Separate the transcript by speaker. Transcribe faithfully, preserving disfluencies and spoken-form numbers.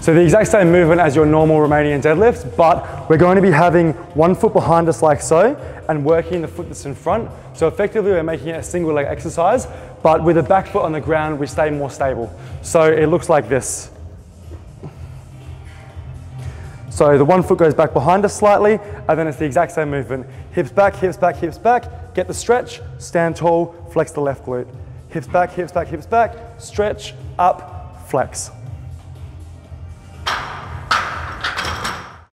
Speaker 1: So the exact same movement as your normal Romanian deadlift, but we're going to be having one foot behind us like so, and working the foot that's in front. So effectively we're making it a single leg exercise, but with the back foot on the ground, we stay more stable. So it looks like this. So the one foot goes back behind us slightly, and then it's the exact same movement. Hips back, hips back, hips back, get the stretch, stand tall, flex the left glute. Hips back, hips back, hips back, stretch, up, flex.